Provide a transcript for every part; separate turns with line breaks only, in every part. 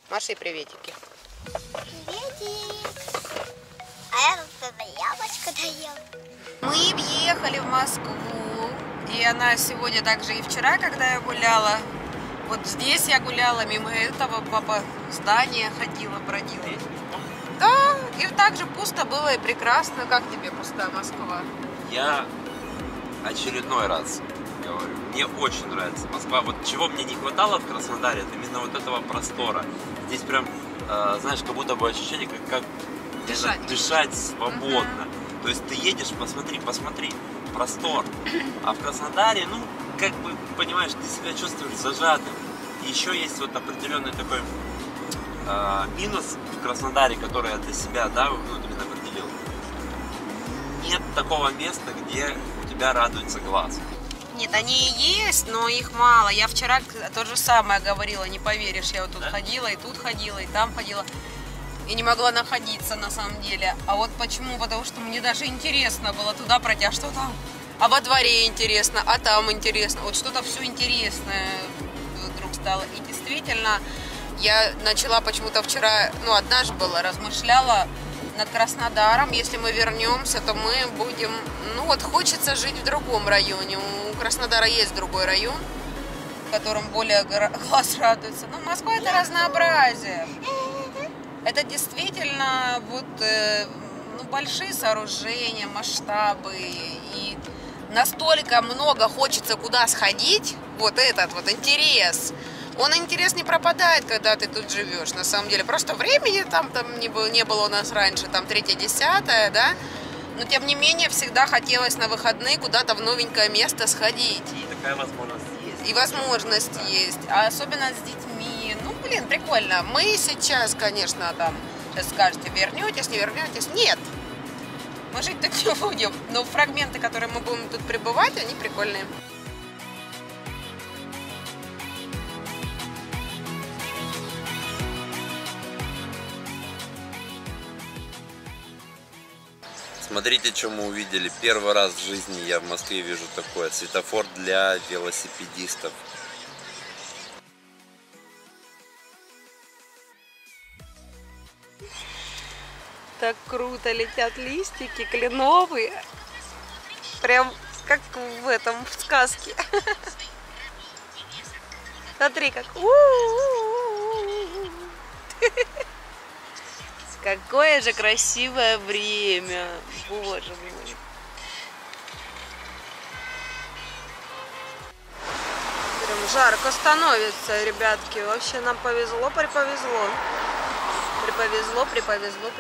Маши приветики.
Приветик. А я тут яблочко доела.
Мы въехали в Москву. И она сегодня также и вчера, когда я гуляла. Вот здесь я гуляла, мимо этого по зданию ходила, бродила. Да, и так же пусто было и прекрасно. Как тебе пустая Москва?
Я очередной раз говорю, мне очень нравится Москва. Вот чего мне не хватало в Краснодаре, это именно вот этого простора. Здесь прям, знаешь, как будто бы ощущение, как дышать свободно. То есть ты едешь, посмотри, простор. А в Краснодаре, ну, как бы, понимаешь, ты себя чувствуешь зажатым. И еще есть вот определенный такой минус в Краснодаре, который я для себя, да, внутренне определил. Нет такого места, где у тебя радуется глаз.
Нет, они и есть, но их мало. Я вчера то же самое говорила, не поверишь. Я вот тут ходила, и тут ходила, и там ходила. И не могла находиться на самом деле. А вот почему? Потому что мне даже интересно было туда пройти. А что там? А во дворе интересно, а там интересно. Вот что-то все интересное вдруг стало. И действительно, я начала почему-то вчера, ну, одна же была, размышляла над Краснодаром. Если мы вернемся, то мы будем... Ну, вот хочется жить в другом районе. У Краснодара есть другой район, в котором более глаз радуется. Но Москва — это разнообразие. Это действительно вот, ну, большие сооружения, масштабы. И настолько много хочется куда сходить. Вот этот вот интерес. Интерес не пропадает, когда ты тут живешь, на самом деле. Просто времени там не было у нас раньше, там 3-10, да. Но тем не менее всегда хотелось на выходные куда-то в новенькое место сходить.
И такая возможность есть.
И возможность есть. А особенно с детьми. Ну, блин, прикольно. Мы сейчас, конечно, там, сейчас скажете, вернетесь, не вернетесь. Нет. Мы жить так не будем. Но фрагменты, которые мы будем тут пребывать, они прикольные.
Смотрите, что мы увидели. Первый раз в жизни я в Москве вижу такое. Светофор для велосипедистов.
Так круто летят листики кленовые. Прям как в этом, в сказке. Смотри, как... Какое же красивое время. Боже мой. Прям жарко становится, ребятки. Вообще нам повезло, приповезло. Приповезло.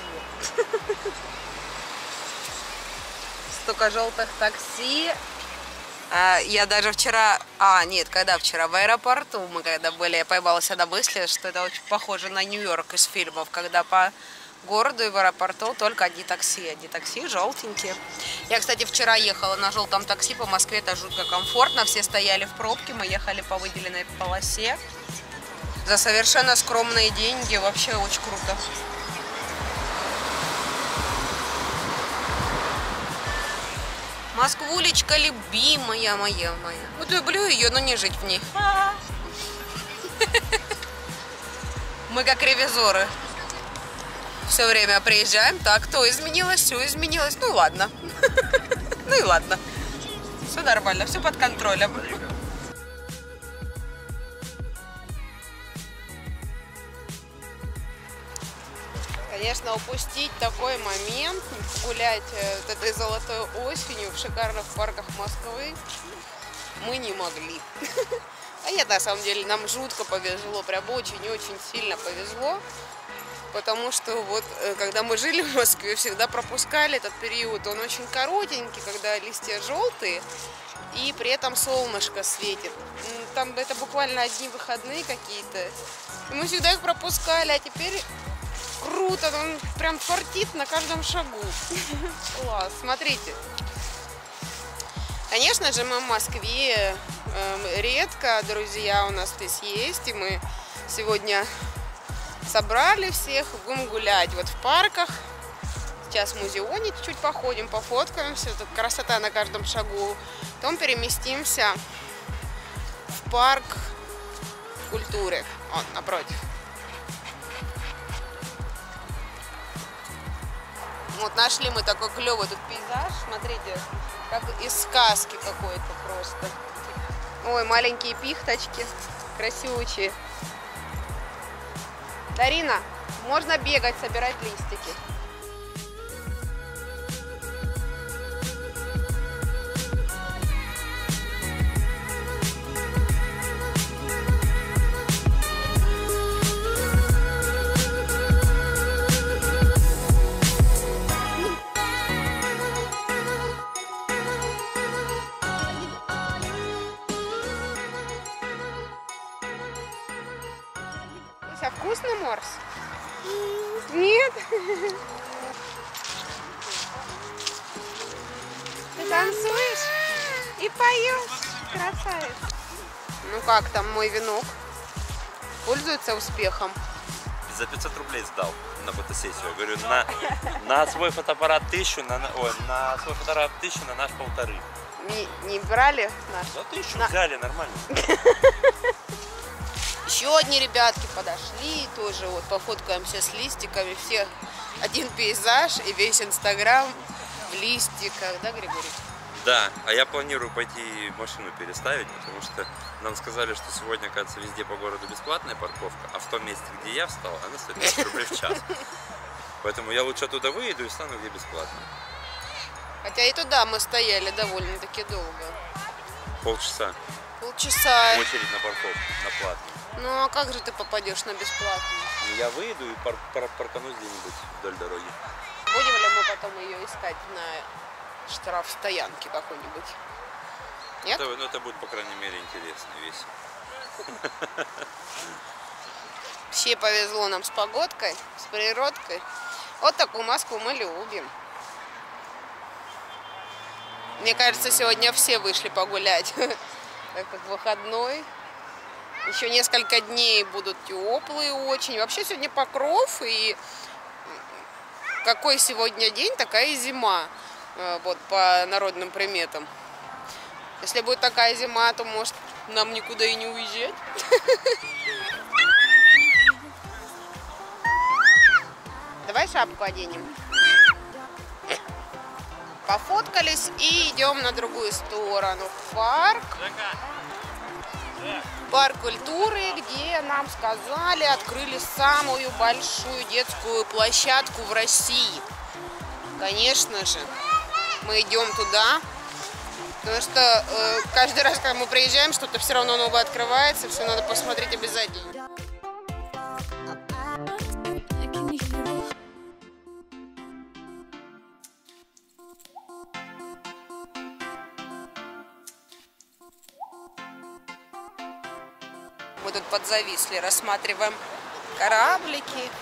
Столько желтых такси. Я даже вчера, когда вчера в аэропорту мы когда были, я поймала себя на мысли, что это очень похоже на Нью-Йорк из фильмов, когда по городу и в аэропорту только одни такси желтенькие. Я, кстати, вчера ехала на желтом такси по Москве, это жутко комфортно, все стояли в пробке, мы ехали по выделенной полосе за совершенно скромные деньги, вообще очень круто. Москвулечка любимая моя. Вот люблю ее, но не жить в ней. Мы как ревизоры. Все время приезжаем, так, то изменилось, все изменилось. Ну ладно. Ну и ладно. Все нормально, все под контролем. Конечно, упустить такой момент, гулять этой золотой осенью в шикарных парках Москвы мы не могли. А нет, на самом деле, нам жутко повезло, прям очень-очень сильно повезло, потому что вот, когда мы жили в Москве, всегда пропускали этот период, он очень коротенький, когда листья желтые, и при этом солнышко светит. Там это буквально одни выходные какие-то, и мы всегда их пропускали, а теперь... Круто, он прям фартит на каждом шагу. Класс, смотрите. Конечно же, мы в Москве редко, друзья у нас здесь есть. И мы сегодня собрали всех, будем гулять вот в парках. Сейчас в музеоне чуть-чуть походим, пофоткаемся. Тут красота на каждом шагу. Потом переместимся в парк культуры. Вот, напротив. Вот нашли мы такой клевый тут пейзаж. Смотрите, как из сказки какой-то просто. Ой, маленькие пихточки, красивучие. Дарина, можно бегать, собирать листики. А вкусный морс? Нет? Ты танцуешь и поешь? Красавец. Ну как там мой венок? Пользуется успехом?
За 500 рублей сдал на фотосессию. Говорю, на свой фотоаппарат 1000, на свой фотоаппарат 1000, на наш 1500.
Не брали наш?
За 1000 взяли, нормально.
Еще одни ребятки подошли, тоже вот пофоткаемся с листиками. Все один пейзаж и весь Инстаграм в листиках, да, Григорий?
Да, а я планирую пойти машину переставить, потому что нам сказали, что сегодня, кажется, везде по городу бесплатная парковка, а в том месте, где я встал, она стоит 10 рублей в час. Поэтому я лучше туда выйду и стану где бесплатно.
Хотя и туда мы стояли довольно-таки долго.
Полчаса.
Полчаса.
Очередь на парковку, на платную.
Ну а как же ты попадешь на бесплатную?
Я выйду и парканусь где-нибудь вдоль дороги.
Будем ли мы потом ее искать на штрафстоянке какой-нибудь? Нет?
Это будет, по крайней мере, интересно и весело.
Все повезло нам с погодкой, с природкой. Вот такую Москву мы любим. Мне кажется, сегодня все вышли погулять, так как выходной. Еще несколько дней будут теплые очень. Вообще сегодня покров, и какой сегодня день, такая и зима. Вот по народным приметам. Если будет такая зима, то может нам никуда и не уезжать. Давай шапку оденем. Пофоткались и идем на другую сторону. В парк. Парк культуры, где нам сказали, открыли самую большую детскую площадку в России. Конечно же, мы идем туда, потому что каждый раз, когда мы приезжаем, что-то все равно новое открывается, все надо посмотреть обязательно. Мы тут подзависли, рассматриваем кораблики.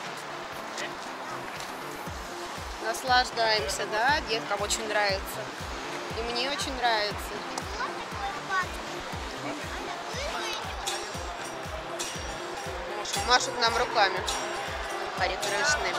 Наслаждаемся, да? Деткам очень нравится. И мне очень нравится. Машут нам руками. Харе Кришны.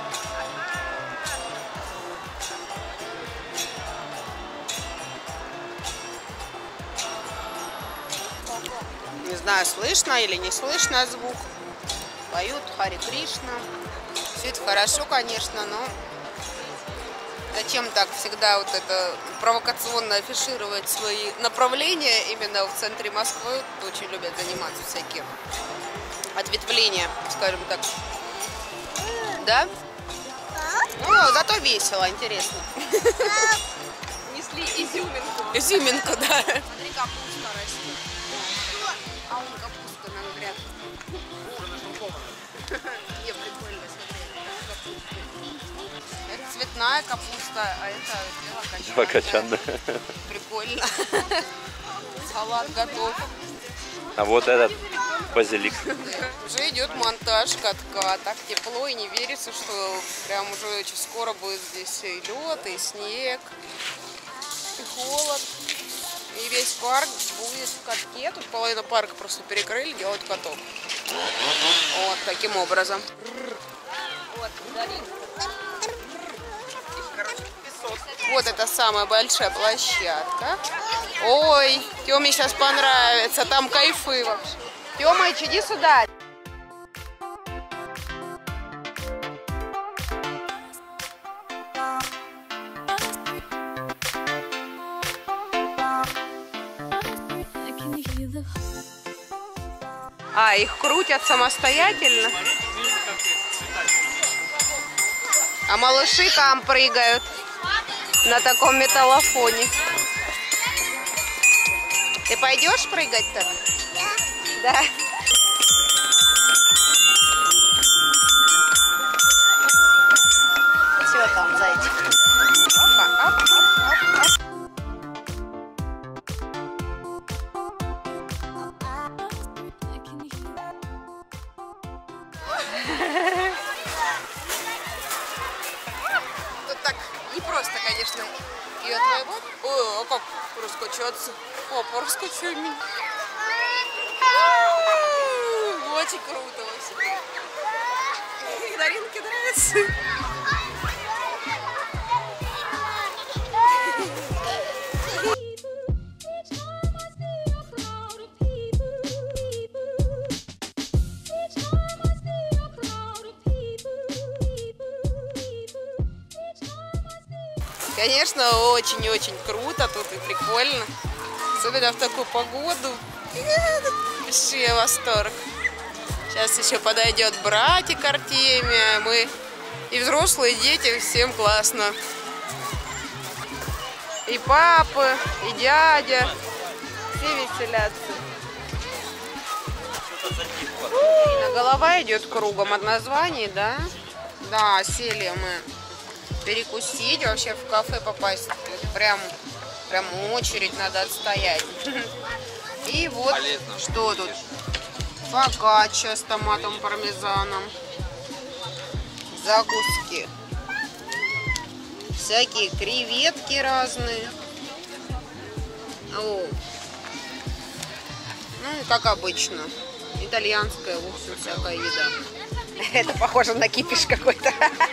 Не знаю, слышно или не слышно звук. Поют Харе Кришна. Все это хорошо, конечно, но зачем так всегда вот это провокационно афишировать свои направления именно в центре Москвы? Очень любят заниматься всякие ответвления, скажем так. Да? Ну, зато весело, интересно. Несли изюминку. Изюминку, да. Смотри, капуста растет. А он капуста на грядке. Не, прикольно, смотри. Это цветная капуста, а это белокочан.
Белокочан.
Прикольно. Салат готов.
А вот этот базилик.
Уже идет монтаж катка. Так тепло, и не верится, что прям уже очень скоро будет здесь и лед, и снег, и холод. И весь парк будет в катке. Тут половину парка просто перекрыли, делают каток. Вот таким образом. Вот, вот это самая большая площадка. Ой, Тёме сейчас понравится, там кайфы вообще. Тёмыч, иди сюда. А, их крутят самостоятельно? А малыши там прыгают на таком металлофоне. Ты пойдешь прыгать так? Да. Да? Что там, зайчик? Опа, оп, оп, оп, оп. Тут так не просто, конечно, и отвоевать. Ой, а как раскачаться? Опа, раскачай меня. Очень круто вообще. Даринке нравится. Конечно, очень-очень круто тут и прикольно. Особенно в такую погоду. Вообще восторг. Сейчас еще подойдет братик Артемия. Мы и взрослые, и дети, всем классно. И папа, и дядя. Все веселятся. Голова идет кругом от названий, да? Да, сели мы перекусить, вообще в кафе попасть. Прям очередь надо отстоять. И вот полезно, что тут? Фокачча с томатом пармезаном. Закуски. Всякие креветки разные. О. Ну, как обычно. Итальянская, в общем, всякая еда. Это похоже на кипиш какой-то.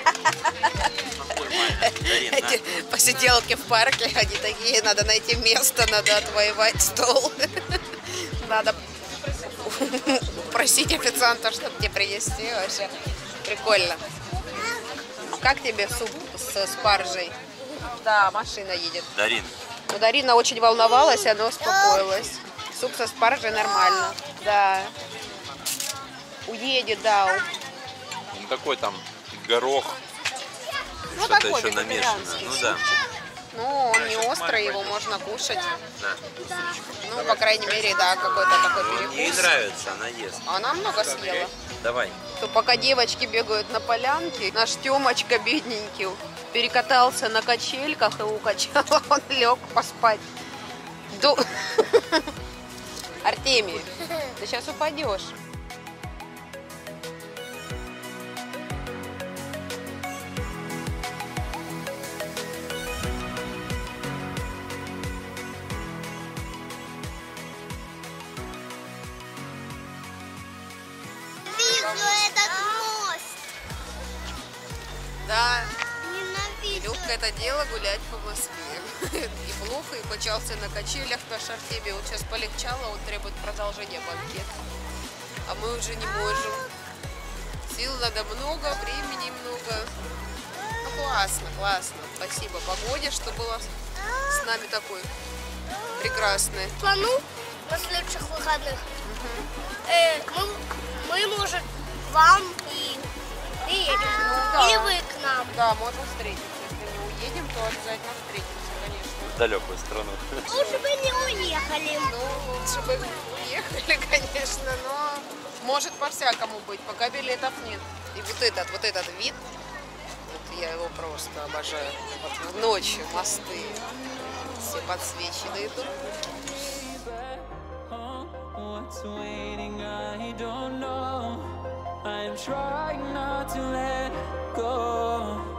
Эти посиделки в парке, они такие, надо найти место, надо отвоевать стол. Надо просить официанта, чтобы тебе принести. Вообще прикольно. Как тебе суп со спаржей? Да, машина едет.
Дарин.
Ну, Дарина очень волновалась, она успокоилась. Суп со спаржей нормально. Да. Уедет, да.
Он такой там горох.
Ну,
что-то
такой
еще намешано. Ну да.
Ну, он не острый, его можно кушать.
Да.
Ну, по крайней мере, да, какой-то такой перекус.
Ей нравится, она ест.
Она много съела.
Давай.
То пока девочки бегают на полянке, наш Тёмочка бедненький перекатался на качельках, его укачало, он лег поспать. Артемий, ты сейчас упадешь.
Вижу этот мост.
Да.
Ненавижу.
Легкое это дело гулять по Москве. И плохо, и почался на качелях наш Артемий. Вот сейчас полегчало, он требует продолжения банкета. А мы уже не можем. Сил надо много, времени много. Ну, классно, классно. Спасибо погоде, что было с нами такой прекрасной.
Плану на следующих выходных. Мы может, вам и приедем.
да.
Или вы к нам.
Да, можем встретиться. Если не уедем, то обязательно встретимся, конечно.
В далекую страну.
Лучше бы не уехали.
Ну, лучше бы уехали, конечно, но может по-всякому быть, пока билетов нет. И вот этот вид, вот я его просто обожаю. Вот ночью мосты все подсвеченные тут.
What's waiting, I don't know. I'm trying not to let go.